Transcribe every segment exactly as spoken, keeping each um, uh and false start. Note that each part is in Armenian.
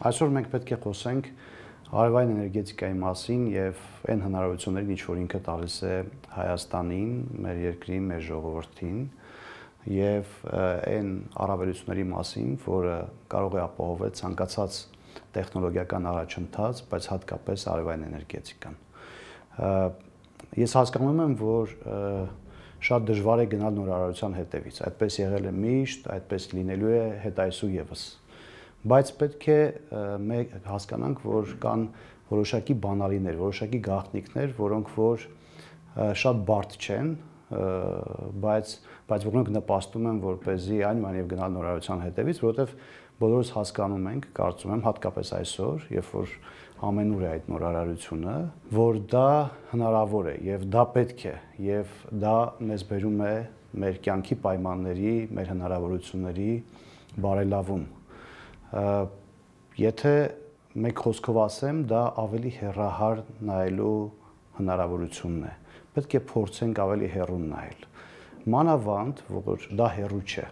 Այսօր մենք պետք է խոսենք արևային էներգետիկայի մասին եւ այն հնարավորություններին, ինչ որ ինքը տալիս է Հայաստանին, մեր երկրին, մեր ժողովրդին եւ այն առավելությունների մասին, որը կարող է ապահովել ցանկացած տեխնոլոգիական առաջընթաց, բայց հատկապես արևային էներգետիկան։ Ես հասկանում եմ, որ շատ դժվար է գնալ նորարարության հետևից։ Այդպես եղել է միշտ, այդպես լինելու է հետ այսուևս։ Բայց պետք է մենք հասկանանք, որ կան որոշակի բանալիներ, որոշակի գաղտնիքներ, որոնք որ շատ բարդ չեն, բայց բայց որոնք նպաստում են, որպեսզի այնուամենայնիվ գնալ նորարարության հետևից, որովհետև բոլորս հասկանում ենք, կարծում եմ, հատկապես այսօր, երբ որ ամենուր է այդ նորարարությունը, որ դա հնարավոր է եւ դա պետք է եւ դա մեզ բերում է մեր կյանքի պայմանների, մեր հնարավորությունների բարելավում։ Եթե մեկ խոսքով ասեմ, դա ավելի հեռահար նայելու հնարավորությունն է։ Պետք է փորձենք ավելի հեռուն նայել։ Մանավանդ, որ դա հեռու չէ։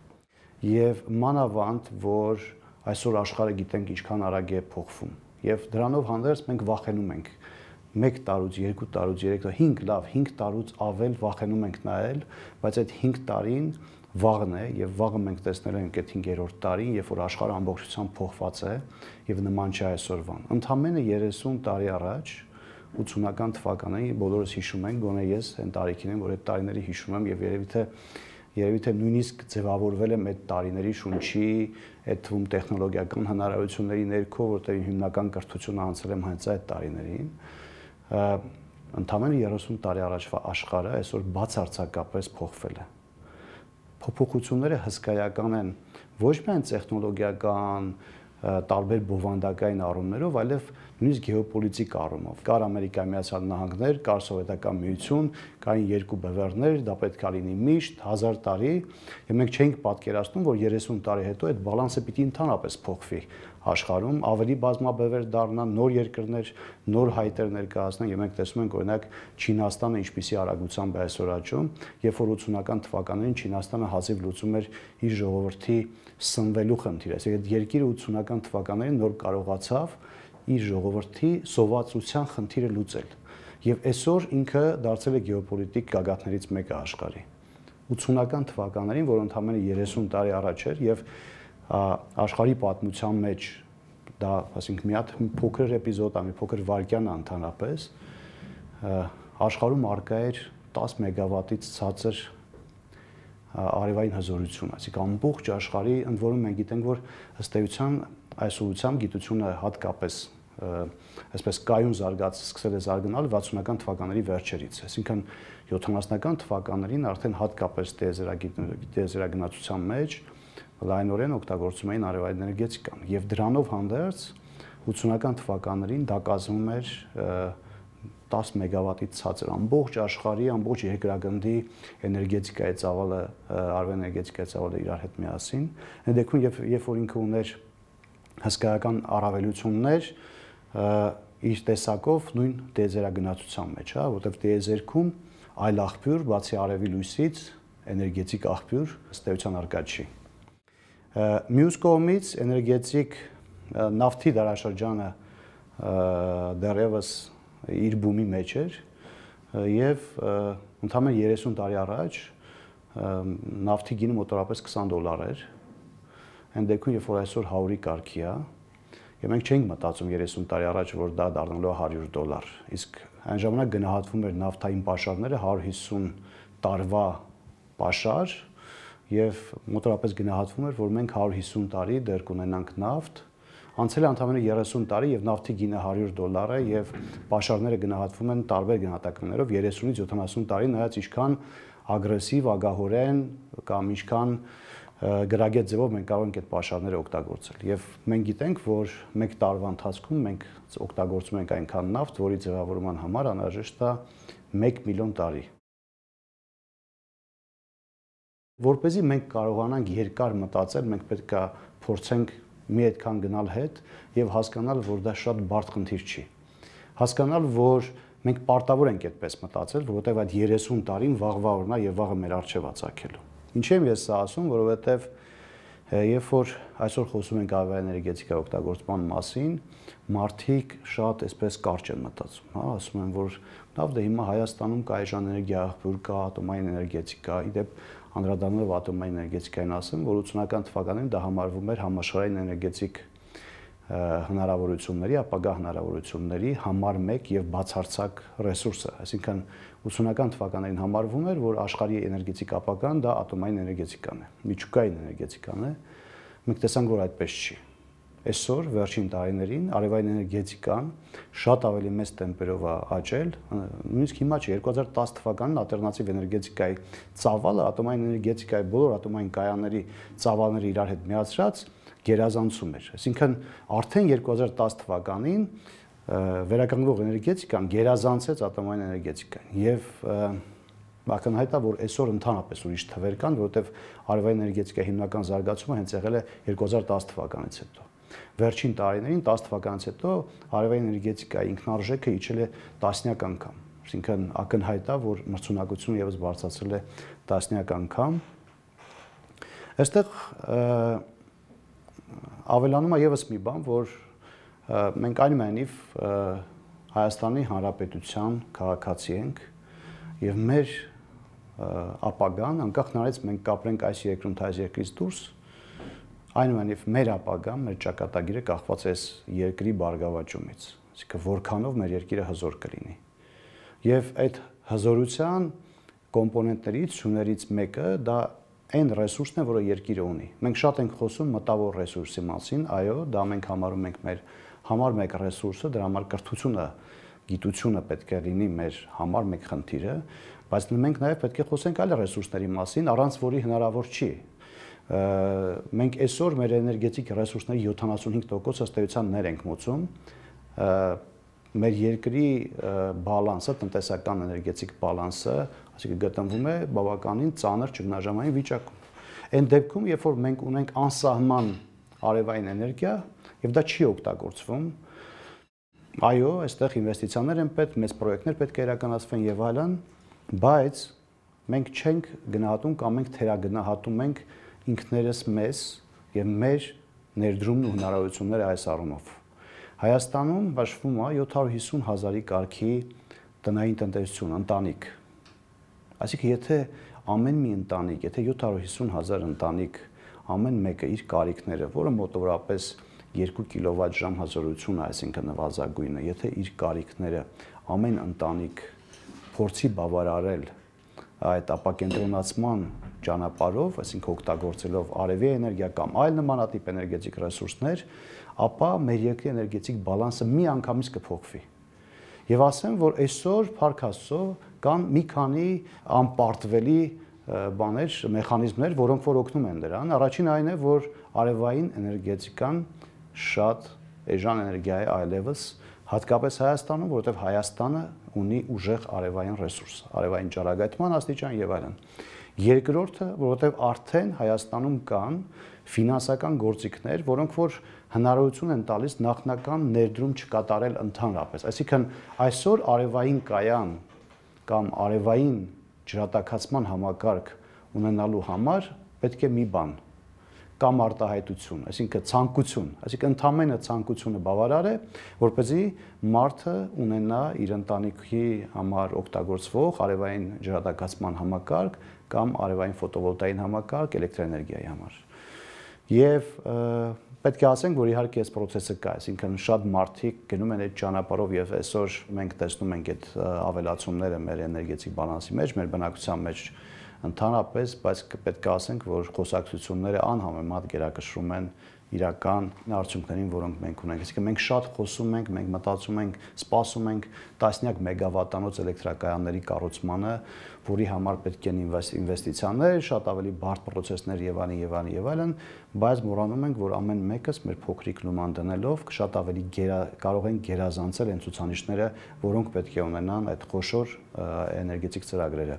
Եվ մանավանդ, որ այսօր աշխարհը գիտենք ինչքան արագ է փոխվում։ Եվ դրանով հանդերձ մենք վախենում ենք մեկ տարուց, երկու տարուց, երեք տարուց, հինգ լավ, հինգ տարուց ավել վախենում ենք նայել, բայց այդ հինգ տարին վաղն է եւ վաղը մենք տեսնել ենք այդ հինգերորդ տարին, երբ որ աշխարհը ամբողջությամբ փոխված է եւ նման չէ այսօրվան։ Ընդամենը երեսուն տարի առաջ ութսունական թվականներին բոլորս հիշում ենք, գոնե ես այն տարիքին եմ, որ այդ տարիների հիշում եմ եւ երևի թե երևի թե նույնիսկ ձևավորվել եմ այդ տարիների շունչի, այդ թվում տեխնոլոգիական հնարավորությունների ներքո, որտեղ հիմնական կրթությունը անցել եմ հենց այդ տարիներին։ Ընդամենը երեսուն տարի առաջվա աշխարհը այսօր բացարձակապես փոխվել է։ Փոփոխությունները հսկայական են ոչ միայն տեխնոլոգիական, տարբեր բովանդակային առումներով, այլև նույնիսկ գեոպոլիտիկ առումով։ Կար Ամերիկայի Միացյալ Նահանգներ, կար Սովետական Միություն, կային երկու բևեռներ, դա պետք է լինի միշտ հազար տարի, եւ մենք չէինք պատկերացնում, որ երեսուն տարի հետո այդ բալանսը պիտի ընդհանրապես փոխվի աշխարհում, ավելի բազմաբևեր դառնան, նոր երկրներ, նոր հայտեր ներկայացնեն, եւ մենք տեսնում ենք օրինակ Չինաստանը ինչպիսի արագությամբ է այսօր աճում, երբ որ ութսունական թվականներին Չինաստանը հազիվ լուծում էր իր ժողովրդի սնվելու խնդիրը։ Այդ երկիրը ութսունական թվականներին նոր կարողացավ իր ժողովրդի սովածության խնդիրը լուծել։ Եվ այսօր ինքը դարձել է գեոպոլիտիկ գագաթներից մեկը աշխարհի։ ութսունական թվականներին, որ ընդամենը երեսուն տարի առաջ էր եւ աշխարհի պատմության մեջ դա, ասենք, մի հատ փոքր էպիզոդ, մի փոքր վայրկյան է ընդհանրապես, աշխարհում արկա էր տասը մեգավատից ցածր արևային հզորություն, այսինքն ամբողջ աշխարհի, ընդ որում մենք գիտենք, որ ըստ էության այս ուղղությամբ գիտությունը հատկապես այսպես կայուն զարգաց սկսել է զարգանալ վաթսունական թվականների վերջերից, այսինքն յոթանասունական թվականներին արդեն հատկապես տիեզերագնացության մեջ լայնորեն օգտագործում էին արևային էներգետիկան եւ դրանով հանդերձ ութսունական թվականներին դա կազմում էր տասը մեգավատից ցածր ամբողջ աշխարհի, ամբողջ երկրագնդի էներգետիկայի ծավալը, արևային էներգետիկայի ծավալը իրար հետ միասին։ Այդ դեպքում երբ երբ որ ինքը ուներ հսկայական առավելություններ իր տեսակով նույն տիեզերագնացության մեջ, հա, որտեղ տիեզերքում այլ աղբյուր, բացի արևի լույսից, էներգետիկ աղբյուր ըստ էության արկա չի։ Մյուս կողմից էներգետիկ նավթի դարաշրջանը դեռևս իր բումի մեջ էր եւ ընդամենը երեսուն տարի առաջ նավթի գինը մոտավորապես քսան դոլար էր։ Այն դեպքում, երբ որ այսօր հարյուրի կարգի է, եւ մենք չէինք մտածում երեսուն տարի առաջ, որ դա դառնալու է հարյուր դոլար։ Իսկ այն ժամանակ գնահատվում էր նավթային պաշարները հարյուր հիսուն տարվա պաշար եւ մոտավորապես գնահատվում էր, որ մենք հարյուր հիսուն տարի դեռ կունենանք նավթ։ Անցել է ընդամենը երեսուն տարի եւ նավթի գինը հարյուր դոլար է եւ պաշարները գնահատվում են տարբեր գնահատականներով երեսունից յոթանասուն տարի, նայած ինչքան ագրեսիվ, ագահորեն կամ ինչքան գրագետ ձևով մենք կարող ենք այդ պաշարները օգտագործել։ Եվ մենք գիտենք, որ մեկ տարվա ընթացքում մենք օգտագործում ենք այնքան նավթ, որի ձևավորման համար անհրաժեշտ է մեկ միլիոն տարի։ Որպեսզի մենք կարողանանք երկար մտածել, մենք պետք է փորձենք մի այդքան գնալ հետ եւ հասկանալ, որ դա շատ բարդ խնդիր չի։ Հասկանալ, որ մենք պարտավոր ենք այդպես մտածել, որովհետեւ այդ երեսուն տարին վաղվա օրնա եւ վաղը մեր առջեւ ածակելու։ Ինչի՞ եմ ես սա ասում, որովհետեւ Երբ որ այսօր խոսում ենք արևային էներգետիկայի օգտագործման մասին, մարդիկ շատ այսպես կարճ են մտածում, հա, ասում են, որ լավ դե հիմա Հայաստանում կա այժմ էներգիա աղբյուր կա, ատոմային էներգետիկա, իդեպ անդրադառնալով ատոմային էներգետիկային ասեմ, որ ութսունական թվականին դա համարվում էր համաշխարհային էներգետիկ հնարավորությունների, ապագա հնարավորությունների համար մեկ եւ բացարձակ ռեսուրսը, այսինքն ութսունական թվականներին համարվում էր, որ աշխարհի էներգետիկ ապագան դա ատոմային էներգետիկան է, միջուկային էներգետիկան է, մենք տեսանք, որ այդպես չի։ Այսօր վերջին տարիներին արևային էներգետիկան շատ ավելի մեծ տեմպերով է աճել, նույնիսկ հիմա չէ, երկու հազար տասը թվականին ալտերնատիվ էներգետիկայի ծավալը ատոմային էներգետիկայի բոլոր ատոմային կայանների ծավալները իրար հետ միացրած գերազանցում էր։ Այսինքն արդեն երկու հազար տասը թվականին վերականգնվող էներգետիկան գերազանցեց ատոմային էներգետիկան եւ ակնհայտ է, որ այսօր ընդհանրապես ուրիշ թվեր կան, որովհետեւ արևային էներգետիկայի հիմնական զարգացումը հենց եղել է երկու հազար տասը թվականից հետո։ Վերջին տարիներին տասը թվականից հետո արևային էներգետիկայի ինքնարժեքը իջել է տասնյակ անգամ։ Այսինքն ակնհայտ է, որ մրցունակությունը եւս բարձրացել է տասնյակ անգամ։ Այստեղ ավելանում է եւս մի բան, որ մենք այնուամենայնիվ Հայաստանի Հանրապետության քաղաքացի ենք եւ մեր ապագան, անկախ նրանից մենք կապրենք այս երկրում թե այս երկրից դուրս, այնուամենայնիվ մեր ապագան, մեր ճակատագիրը կախված է այս երկրի բարգավաճումից, այսինքն որքանով մեր երկիրը հզոր կլինի։ Եվ այդ հզորության կոմպոնենտներից, սյուներից մեկը դա այն ռեսուրսն է, որը երկիրը ունի։ Մենք շատ ենք խոսում մտավոր ռեսուրսի մասին, այո, դա մենք համարում ենք մեր համար մեկ ռեսուրսը, դրա համար կրթությունը, գիտությունը պետք է լինի մեր համար մեկ խնդիրը, բայց մենք նաև պետք է խոսենք այլ ռեսուրսների մասին, առանց որի հնարավոր չի։ Մենք այսօր մեր էներգետիկ ռեսուրսների յոթանասունհինգ տոկոսը ըստ էության ներ ենք մուծում, մեր երկրի բալանսը, տնտեսական էներգետիկ բալանսը, այսինքն գտնվում է բավականին ծանր ճգնաժամային վիճակում։ Այն դեպքում, երբ որ մենք ունենք անսահման արևային էներգիա, եւ դա չի օգտագործվում, այո, այստեղ ինվեստիցիաներ են պետք, մեծ պրոյեկտներ պետք է իրականացվեն եւ այլն, բայց մենք չենք գնահատում կամ մենք թերագնահատում ենք ինքներս մեզ եւ մեր ներդրումն ու հնարավորությունները այս առումով։ Հայաստանում հաշվում է յոթ հարյուր հիսուն հազարի կարգի տնային տնտեսություն, ընտանիք։ Այսինքն, եթե ամեն մի ընտանիք, եթե յոթ հարյուր հիսուն հազար ընտանիք, ամեն մեկը իր կարիքները, որը մոտավորապես երկու կիլովատ-ժամ հզորություն է, այսինքն նվազագույնը, եթե իր կարիքները ամեն ընտանիք փորձի բավարարել այդ ապակենտրոնացման ճանապարհով, այսինքն օգտագործելով արևի էներգիա կամ այլ նմանատիպ էներգետիկ ռեսուրսներ, ապա մեր երկրի էներգետիկ բալանսը մի անգամից կփոխվի։ Եվ ասեմ, որ այսօր Փառք Աստծո կան մի քանի անպարտվելի բաներ, մեխանիզմներ, որոնք որ օգնում են դրան։ Առաջին այն է, որ արևային էներգետիկան շատ էժան էներգիա է այլևս, հատկապես Հայաստանում, որովհետև Հայաստանը ունի ուժեղ արևային ռեսուրս, արևային ճառագայթման աստիճան եւ այլն։ Երկրորդը, որովհետև արդեն Հայաստանում կան ֆինանսական գործիքներ, որոնք որ հնարավորություն են տալիս նախնական ներդրում չկատարել ընդհանրապես։ Այսինքն այսօր արևային կայան կամ արևային ջրատաքացման համակարգ ունենալու համար պետք է մի բան կամ արտահայտություն, այսինքն ցանկություն, այսինքն ընդամենը ցանկությունը բավարար է, որպեսզի մարդը ունենա իր ընտանիքի համար օգտագործվող արևային ջրատաքացման համակարգ կամ արևային ֆոտովոլտային համակարգ էլեկտրոէներգիայի համար։ Եվ պետք է ասենք, որ իհարկե այս process-ը կա, այսինքն շատ մարդիկ գնում են այդ ճանապարհով եւ այսօր մենք տեսնում ենք այդ ավելացումները մեր էներգետիկ բալանսի մեջ, մեր բնակության մեջ ընդհանրապես, բայց պետք է ասենք, որ խոսակցությունները անհամեմատ գերակշռում են իրական արդյունքներին, որոնք մենք ունենք։ Այսինքն մենք շատ խոսում ենք, մենք մտածում ենք, սպասում ենք տասնյակ մեգավատանոց էլեկտրակայանների կառուցմանը, որի համար պետք են ինվեստիցիաներ, շատ ավելի բարդ պրոցեսներ եւ այլն եւ այլն եւ այլն, բայց մոռանում ենք, որ ամեն մեկս մեր փոքրիկ նոման դնելով շատ ավելի կարող են գերազանցել այն ցուցանիշները, որոնք պետք է ունենան այդ խոշոր էներգետիկ ծրագրերը։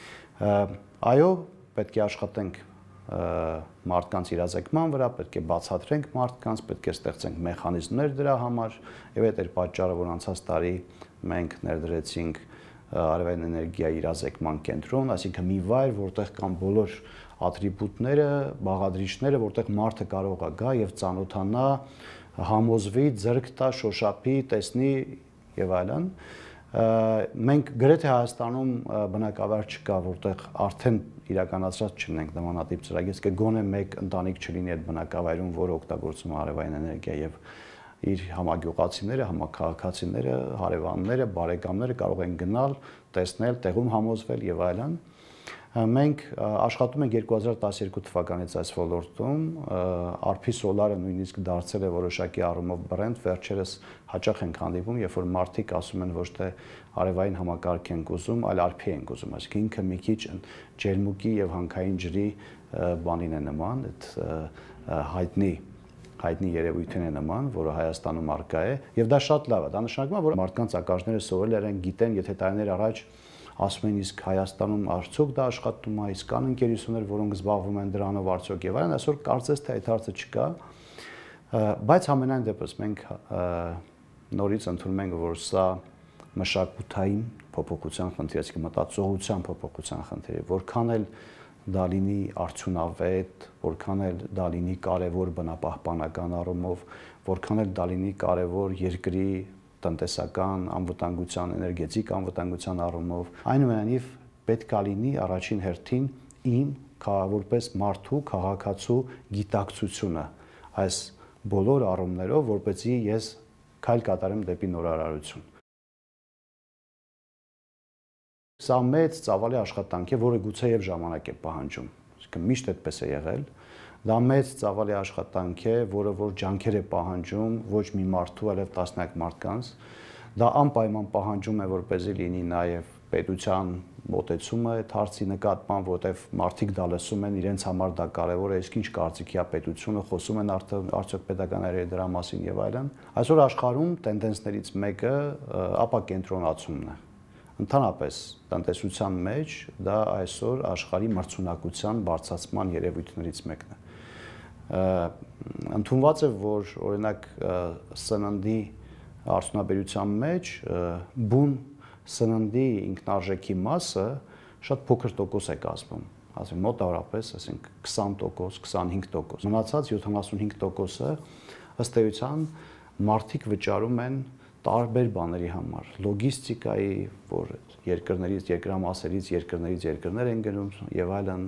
Այո, պետք է աշխատենք մարդկանց իրազեկման վրա, պետք է բացատրենք մարդկանց, պետք է ստեղծենք մեխանիզմներ դրա համար, եւ այդ էր պատճառը, որ անցած տարի մենք ներդրեցինք արևային էներգիայի իրազեկման կենտրոն, այսինքն մի վայր, որտեղ կան բոլոր ատրիբուտները, բաղադրիչները, որտեղ մարդը կարող է գա եւ ծանոթանա, համոզվի, ձեռք տա, շոշափի, տեսնի եւ այլն։ Մենք գրեթե Հայաստանում բնակավար չկա, որտեղ արդեն իրականացրած չունենք նմանատիպ ծրագիր, իսկ գոնե մեկ ընտանիք չլինի այդ բնակավայրում, որը օգտագործում է արևային էներգիա եւ իր համագյուղացիները, համաքաղաքացիները, հարևանները, բարեկամները կարող են գնալ, տեսնել, տեղում համոզվել եւ այլն։ Մենք աշխատում ենք երկու հազար տասներկու թվականից այս ոլորտում, Արփի Սոլարը նույնիսկ դարձել է որոշակի առումով բրենդ, վերջերս հաճախ ենք հանդիպում, երբ որ մարդիկ ասում են ոչ թե արևային համակարգ ենք ուզում, այլ Արփի ենք ուզում, այսինքն ինքը մի քիչ ջերմուկի եւ հանքային ջրի բանին է նման, այդ հայտնի հայտնի երևույթին է նման, որը Հայաստանում առկա է, եւ դա շատ լավ է, դա նշանակում է, որ մարդկանց ակաժները սովորել են, գիտեն, եթե տարիներ առաջ ասում են իսկ Հայաստանում արդյոք դա աշխատում է, իսկ կան ընկերություններ, որոնք զբաղվում են դրանով արդյոք եւ այլն, այսօր կարծես թե այդ հարցը չկա, բայց համենայն դեպս մենք նորից ընդունում ենք, որ սա մշակութային փոփոխության խնդիր, այսինքն մտածողության փոփոխության խնդիր է, որքան էլ դա լինի արդյունավետ, որքան էլ դա լինի կարևոր բնապահպանական առումով, որքան էլ դա լինի կարևոր երկրի տնտեսական անվտանգության, էներգետիկ անվտանգության առումով, այնուամենայնիվ պետք է լինի առաջին հերթին իմ որպես մարդու, քաղաքացու գիտակցությունը այս բոլոր առումներով, որպեսզի ես քայլ կատարեմ դեպի նորարարություն։ Սա մեծ ծավալի աշխատանք է, որը գուցե եւ ժամանակ է պահանջում, այսինքն միշտ այդպես է եղել։ Դա մեծ ծավալի աշխատանք է, որը որ ջանքեր է պահանջում ոչ մի մարդու, այլև տասնյակ մարդկանց։ Դա անպայման պահանջում է, որպեսզի լինի նաեւ պետության մոտեցումը այդ հարցի նկատմամբ, որտեվ մարդիկ դա լսում են, իրենց համար դա կարևոր է, իսկ ինչ կարծիքի է պետությունը, խոսում են արդյոք պետականները դրա մասին եւ այլն։ Այսօր աշխարհում տենդենսներից մեկը ապակենտրոնացումն է։ Ընդհանրապես տնտեսության մեջ դա այսօր աշխարհի մրցունակության բարձրացման երևույթներից մեկն է։ Ընդունված է, որ օրինակ սննդի արդյունաբերության մեջ բուն սննդի ինքնարժեքի մասը շատ փոքր տոկոս է կազմում, ասենք մոտավորապես, ասենք քսան տոկոս, քսանհինգ տոկոս։ Մնացած յոթանասունհինգ տոկոսը ըստ էության մարդիկ վճարում են տարբեր բաների համար, լոգիստիկայի, որ երկրներից, երկրամասերից, երկրներից երկրներ են գնում եւ այլն,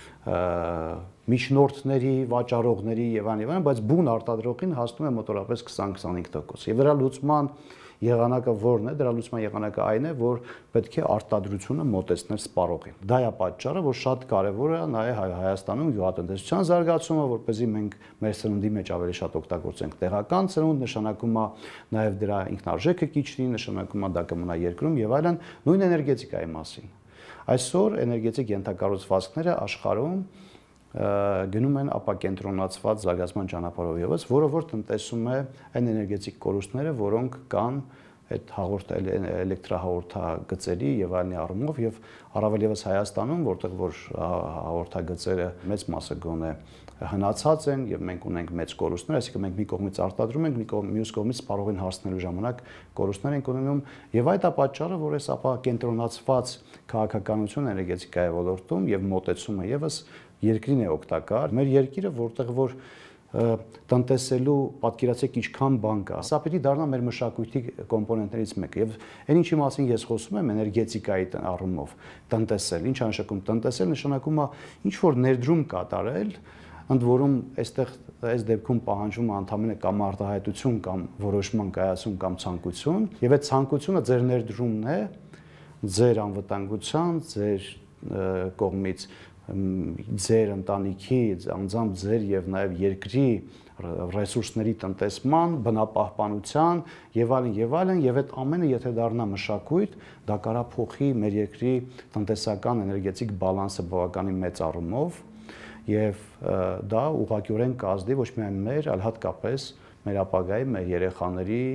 միջնորդների, վաճառողների եւ այլն եւ այլն, բայց բուն արտադրողին հասնում է մոտավորապես քսան-քսանհինգ տոկոս։ Եվ դրա լուծման եղանակը որն է, դրա լուծման եղանակը այն է, որ պետք է արտադրությունը մոտեցնել սպառողին։ Դա է պատճառը, որ շատ կարևոր է նաեւ Հայաստանում գյուղատնտեսության զարգացումը, որպեսզի մենք մեր սննդի մեջ ավելի շատ օգտագործենք տեղական սնունդ, նշանակում է նաեւ դրա ինքնարժեքը քիչ լինի, նշանակում է դա կմնա երկրում եւ այլն, նույն էներգետիկայի մասին։ Այսօր էներգետիկ ենթակառուցվածքները աշխարհում գնում են ապակենտրոնացված զարգացման ճանապարհով եւս, որը որ տնտեսում է այն էներգետիկ կորուստները, որոնք կան այդ հաղորդ էլեկտրահաղորդագծերի եւ այլնի առումով եւ առավել եւս Հայաստանում, որտեղ որ հաղորդագծերը մեծ մասը գոնե հնացած են եւ մենք ունենք մեծ կորուստներ, այսինքն մենք մի կողմից արտադրում ենք, մի կողմ, մյուս կողմից սպառողին հասնելու ժամանակ կորուստներ ենք ունենում եւ այդ է պատճառը, որ այս ապակենտրոնացված քաղաքականություն էներգետիկայի ոլորտում եւ մոտեցումը եւս երկրին է օգտակար։ Մեր երկիրը, որտեղ որ տնտեսելու պատկերացեք ինչքան բան կա, սա պետք է դառնա մեր մշակույթի կոմպոնենտներից մեկը եւ այն ինչի մասին ես խոսում եմ էներգետիկայի առումով տնտեսել, ինչ նշանակում տնտեսել, նշանակում է ինչ որ ներդրում կատարել, ընդ որում այստեղ այս դեպքում պահանջում է ընդհանրապես կամ արտահայտություն կամ որոշման կայացում կամ ցանկություն եւ այդ ցանկությունը ձեր ներդրումն է ձեր անվտանգության, ձեր կողմից ձեր ընտանիքի, անձամբ ձեր եւ նաեւ երկրի ռեսուրսների տնտեսման, բնապահպանության եւ այլն եւ այլն եւ այդ ամենը եթե դառնա մշակույթ, դա կարա փոխի մեր երկրի տնտեսական էներգետիկ բալանսը բավականին մեծ առումով եւ դա ուղղակիորեն կազդի ոչ միայն մեր, այլ հատկապես մեր ապագայի, մեր երեխաների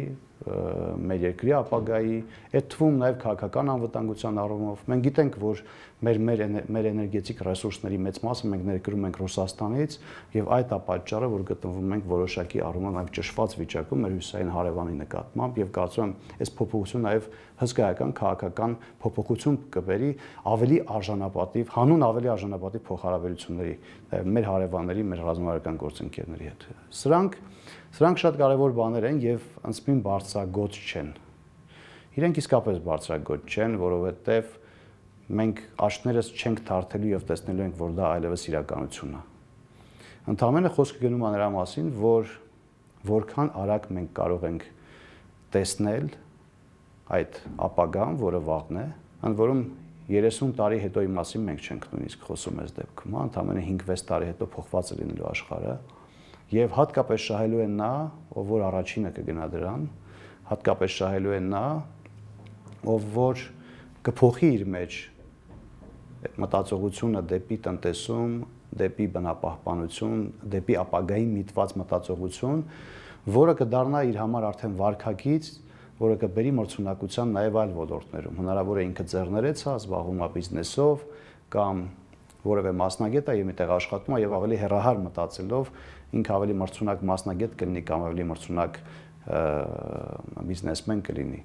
մեր երկրի ապագայի, այդ թվում նաև քաղաքական անվտանգության առումով։ Մենք գիտենք, որ մեր մեր մեր էներգետիկ ռեսուրսների մեծ մասը մենք ներկրում ենք Ռուսաստանից, եւ այդ է պատճառը, որ գտնվում ենք որոշակի առումով նաև ճշված վիճակում մեր հյուսային հարևանի նկատմամբ, եւ կարծում եմ, այս փոփոխությունը նաև հսկայական քաղաքական փոփոխություն կբերի ավելի արժանապատիվ, հանուն ավելի արժանապատիվ փոխհարաբերությունների մեր հարևանների, մեր ռազմավարական գործընկերների հետ։ Սրանք Սրանք շատ կարևոր բաներ են եւ անցմին բարձրագոց չեն։ Իրենք իսկապես բարձրագոց չեն, որովհետեւ մենք աչքներս չենք թարթելու եւ տեսնելու ենք, որ դա այլևս իրականություն է։ Ընդհանրապես խոսքը գնում է նրա մասին, որ որքան արագ մենք կարող ենք տեսնել այդ ապագան, որը վաղն է, ընդ որում երեսուն տարի հետոյի մասին մենք չենք նույնիսկ խոսում այս դեպքում, ընդհանրապես հինգ-վեց տարի հետո փոխված է լինելու աշխարհը։ Եվ հատկապես շահելու են նա, ով որ առաջինը կգնա դրան, հատկապես շահելու են նա, ով որ կփոխի իր մեջ մտածողությունը դեպի տնտեսում, դեպի բնապահպանություն, դեպի ապագայի միտված մտածողություն, որը կդառնա իր համար արդեն վարքագիծ, որը կբերի մրցունակության նաև այլ ոլորտներում։ Հնարավոր է ինքը ձեռներեց է, զբաղվում է բիզնեսով կամ որևէ մասնագետ է եւ միտեղ աշխատում է եւ ավելի հեռահար մտածելով ինքը ավելի մրցունակ մասնագետ կլինի կամ ավելի մրցունակ բիզնեսմեն կլինի։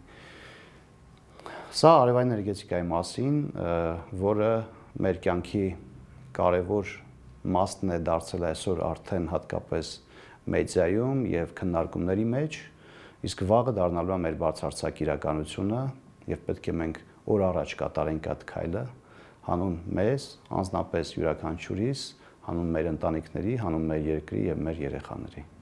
Սա արևային էներգետիկայի մասին, որը մեր կյանքի կարևոր մասն է դարձել այսօր արդեն հատկապես մեդիայում եւ քննարկումների մեջ, իսկ վաղը դառնալու է մեր բարձրացակ իրականությունը եւ պետք է մենք օր առաջ կատարենք այդ քայլը հանուն մեզ, անձնապես յուրաքանչյուրիս, հանուն մեր ընտանիքների, հանուն մեր երկրի եւ մեր երեխաների։